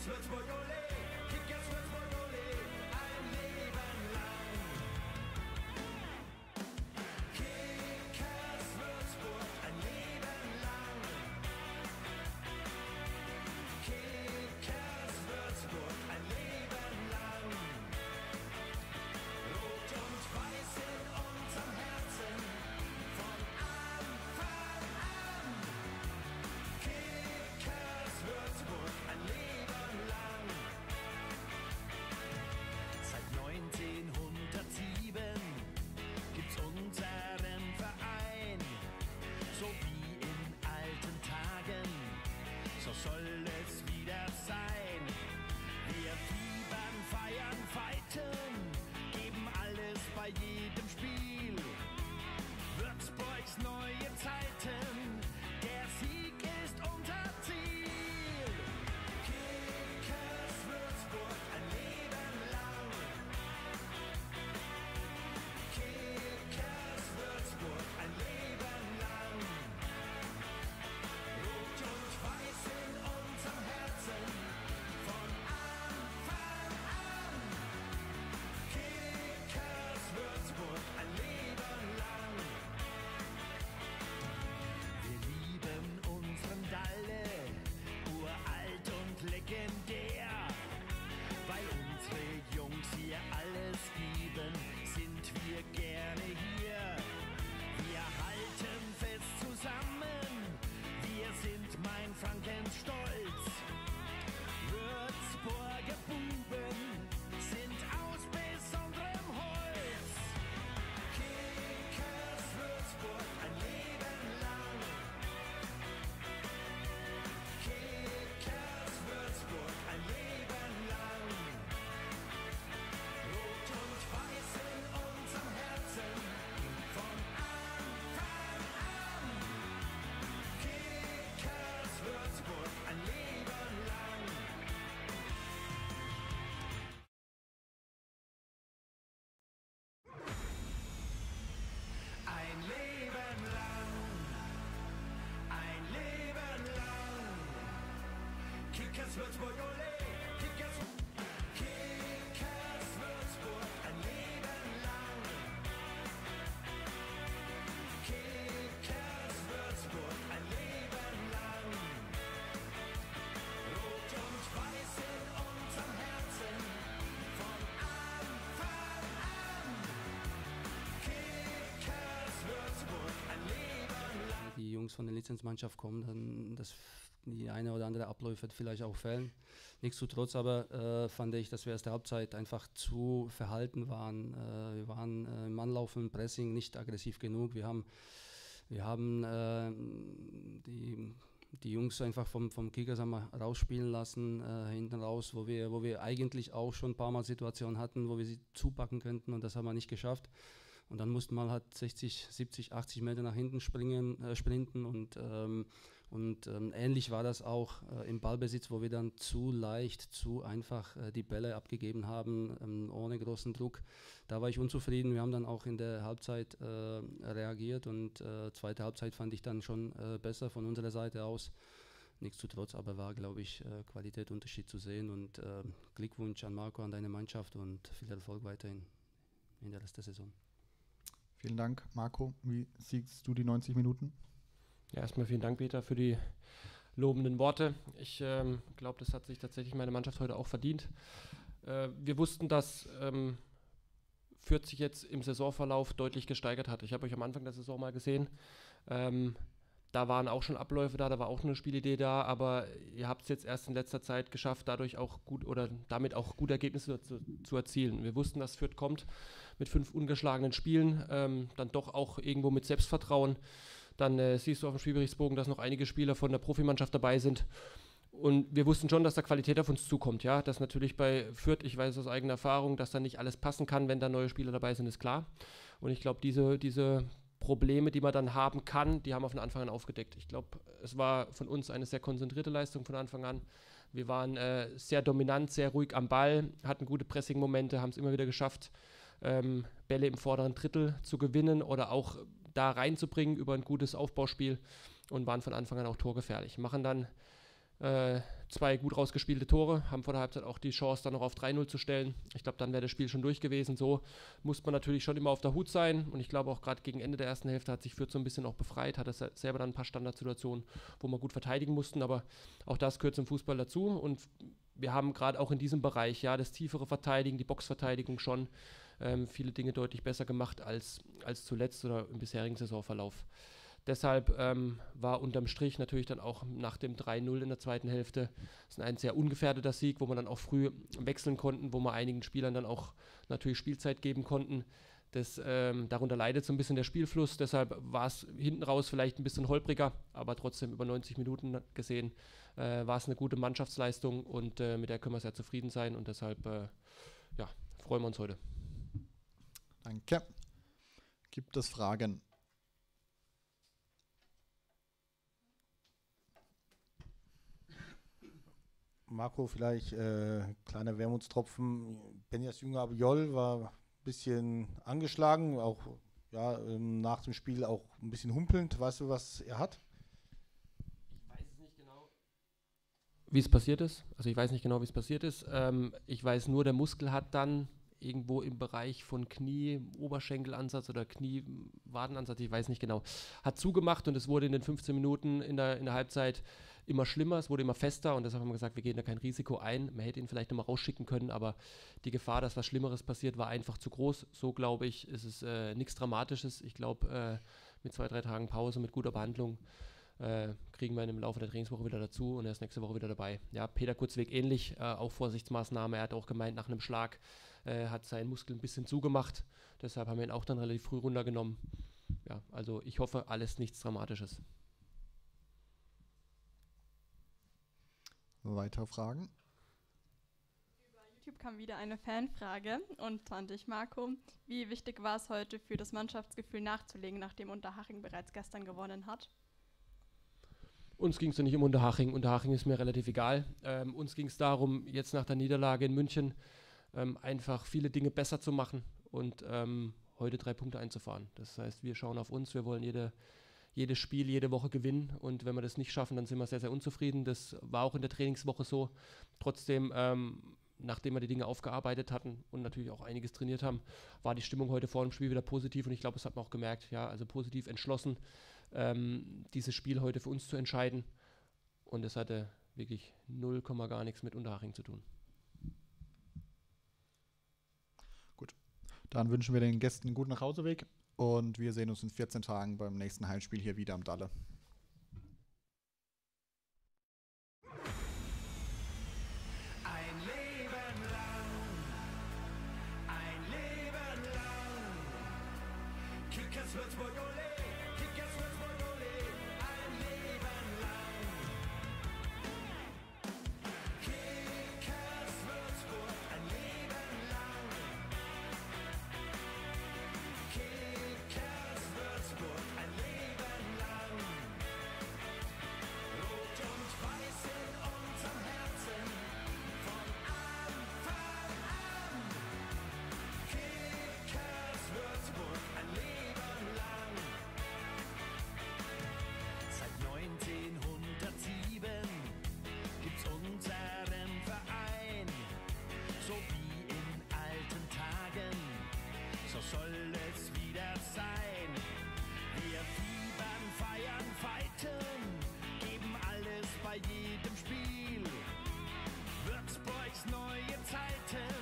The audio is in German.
Würzburg, ole, Kickers Würzburg, ole, ein Leben lang. Kickers Würzburg, ein Leben lang. Kickers Würzburg, ein Leben lang. Rot und Weiß in unserem Herzen, von Anfang an. Kickers Würzburg, ein Leben lang. Seit 1907 gibt's unseren Verein, so wie in alten Tagen, so soll es wieder sein. Wir fiebern, feiern, fighten, geben alles bei jedem Spiel. Würzburgs neue Zeiten, der Sieg ist unser Ziel. Kickers Würzburg, ein Leben lang. Kickers Würzburg, ein Leben lang. Rot und Weiß in unserem Herzen, von Anfang an. Kickers Würzburg, ein Leben lang. Wir lieben unseren Dalle, uralt und legendär. Weil unsere Jungs hier alles geben, sind wir gerne hier. Wir halten fest zusammen, wir sind mein Frankens Stolz. Würzburger Buben sind aus besonderem Holz. Kickers Würzburg, ein Leben lang. Kickers Würzburg, ein Leben lang. Rot und Weiß in unserem Herzen, von Anfang an. Kickers Würzburg, ein Leben lang. Ein Leben lang, ein Leben lang. Kickers Würzburg, ole, Kickers, Kickers Würzburg, ein Leben lang. Kickers Würzburg, ein Leben lang. Rot und Weiß in unserem Herzen, von Anfang an. Kickers Würzburg, ein Leben lang. Die Jungs von der Lizenzmannschaft kommen, dann die eine oder andere Abläufe wird vielleicht auch fehlen. Nichtsdestotrotz aber fand ich, dass wir erste Halbzeit einfach zu verhalten waren. Wir waren im Anlaufen, im Pressing nicht aggressiv genug. Wir haben die Jungs einfach vom Kickers rausspielen lassen, hinten raus, wo wir eigentlich auch schon ein paar Mal Situationen hatten, wo wir sie zupacken könnten, und das haben wir nicht geschafft. Und dann mussten wir halt 60, 70, 80 Meter nach hinten sprinten und ähnlich war das auch im Ballbesitz, wo wir dann zu leicht, zu einfach die Bälle abgegeben haben, ohne großen Druck. Da war ich unzufrieden. Wir haben dann auch in der Halbzeit reagiert, und zweite Halbzeit fand ich dann schon besser von unserer Seite aus. Nichtsdestotrotz aber war, glaube ich, Qualitätsunterschied zu sehen, und Glückwunsch an Marco, an deine Mannschaft, und viel Erfolg weiterhin in der Rest der Saison. Vielen Dank, Marco. Wie siehst du die 90 Minuten? Ja, erstmal vielen Dank, Peter, für die lobenden Worte. Ich glaube, das hat sich tatsächlich meine Mannschaft heute auch verdient. Wir wussten, dass Fürth sich jetzt im Saisonverlauf deutlich gesteigert hat. Ich habe euch am Anfang der Saison mal gesehen. Da waren auch schon Abläufe da war auch eine Spielidee da, aber ihr habt es jetzt erst in letzter Zeit geschafft, dadurch auch gut oder damit auch gute Ergebnisse zu erzielen. Wir wussten, dass Fürth kommt mit 5 ungeschlagenen Spielen, dann doch auch irgendwo mit Selbstvertrauen. Dann siehst du auf dem Spielberichtsbogen, dass noch einige Spieler von der Profimannschaft dabei sind. Und wir wussten schon, dass da Qualität auf uns zukommt. Ja, dass natürlich bei Fürth, ich weiß aus eigener Erfahrung, dass da nicht alles passen kann, wenn da neue Spieler dabei sind, ist klar. Und ich glaube, diese Probleme, die man dann haben kann, die haben wir von Anfang an aufgedeckt. Ich glaube, es war von uns eine sehr konzentrierte Leistung von Anfang an. Wir waren sehr dominant, sehr ruhig am Ball, hatten gute Pressing-Momente, haben es immer wieder geschafft, Bälle im vorderen Drittel zu gewinnen oder auch da reinzubringen über ein gutes Aufbauspiel und waren von Anfang an auch torgefährlich. Machen dann 2 gut rausgespielte Tore, haben vor der Halbzeit auch die Chance, dann noch auf 3-0 zu stellen. Ich glaube, dann wäre das Spiel schon durch gewesen. So muss man natürlich schon immer auf der Hut sein. Und ich glaube auch gerade gegen Ende der ersten Hälfte hat sich Fürth so ein bisschen auch befreit, hatte selber dann ein paar Standardsituationen, wo wir gut verteidigen mussten. Aber auch das gehört zum Fußball dazu. Und wir haben gerade auch in diesem Bereich, ja, das tiefere Verteidigen, die Boxverteidigung schon viele Dinge deutlich besser gemacht als zuletzt oder im bisherigen Saisonverlauf. Deshalb war unterm Strich natürlich dann auch nach dem 3-0 in der zweiten Hälfte ein sehr ungefährdeter Sieg, wo man dann auch früh wechseln konnten, wo wir einigen Spielern dann auch natürlich Spielzeit geben konnten. Darunter leidet so ein bisschen der Spielfluss, deshalb war es hinten raus vielleicht ein bisschen holpriger, aber trotzdem über 90 Minuten gesehen war es eine gute Mannschaftsleistung und mit der können wir sehr zufrieden sein und deshalb freuen wir uns heute. Danke. Gibt es Fragen? Marco, vielleicht kleiner Wermutstropfen. Benjas Jünger Abiol war ein bisschen angeschlagen, auch nach dem Spiel auch ein bisschen humpelnd. Weißt du, was er hat? Ich weiß es nicht genau, wie es passiert ist. Also ich weiß nicht genau, wie es passiert ist. Ich weiß nur, der Muskel hat dann irgendwo im Bereich von Knie, Oberschenkelansatz oder Knie-Wadenansatz, ich weiß nicht genau, hat zugemacht und es wurde in den 15 Minuten in der Halbzeit immer schlimmer, es wurde immer fester und deshalb haben wir gesagt, wir gehen da kein Risiko ein. Man hätte ihn vielleicht nochmal rausschicken können, aber die Gefahr, dass was Schlimmeres passiert, war einfach zu groß. So glaube ich, ist es nichts Dramatisches. Ich glaube, mit 2-3 Tagen Pause, mit guter Behandlung kriegen wir ihn im Laufe der Trainingswoche wieder dazu und er ist nächste Woche wieder dabei. Ja, Peter Kurzweg ähnlich, auch Vorsichtsmaßnahme. Er hat auch gemeint, nach einem Schlag hat seinen Muskel ein bisschen zugemacht. Deshalb haben wir ihn auch dann relativ früh runtergenommen. Ja, also ich hoffe, alles nichts Dramatisches. Weitere Fragen? Über YouTube kam wieder eine Fanfrage und an dich, Marco. Wie wichtig war es heute für das Mannschaftsgefühl nachzulegen, nachdem Unterhaching bereits gestern gewonnen hat? Uns ging es ja nicht um Unterhaching. Unterhaching ist mir relativ egal. Uns ging es darum, jetzt nach der Niederlage in München einfach viele Dinge besser zu machen und heute 3 Punkte einzufahren. Das heißt, wir schauen auf uns, wir wollen jedes Spiel, jede Woche gewinnen und wenn wir das nicht schaffen, dann sind wir sehr, sehr unzufrieden. Das war auch in der Trainingswoche so. Trotzdem, nachdem wir die Dinge aufgearbeitet hatten und natürlich auch einiges trainiert haben, war die Stimmung heute vor dem Spiel wieder positiv und ich glaube, das hat man auch gemerkt. Ja, also positiv entschlossen, dieses Spiel heute für uns zu entscheiden und es hatte wirklich 0, gar nichts mit Unterhaching zu tun. Dann wünschen wir den Gästen einen guten Nachhauseweg und wir sehen uns in 14 Tagen beim nächsten Heimspiel hier wieder am Dalle. Ein Leben lang, Kickers Würzburg, ole, Kickers Würzburg, ole, ein Leben lang. Kickers Würzburg, ein Leben lang. Kickers Würzburg, ein Leben lang. Rot und Weiß in unserem Herzen, von Anfang an. Kickers Würzburg, ein Leben lang. Seit 1907 gibt's unseren Verein, so wie in alten Tagen, so soll es wieder sein. Wir fiebern, feiern, fighten, geben alles bei jedem Spiel. Würzburgs neue Zeiten